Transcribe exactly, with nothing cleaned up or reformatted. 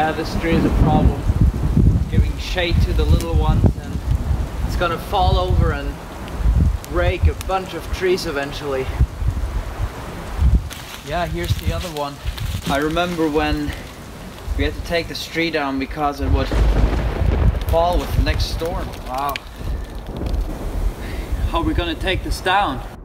Yeah, this tree is a problem. Giving shade to the little ones, and it's gonna fall over and break a bunch of trees eventually. Yeah, here's the other one. I remember when we had to take this tree down because it would fall with the next storm. Wow. How are we gonna take this down?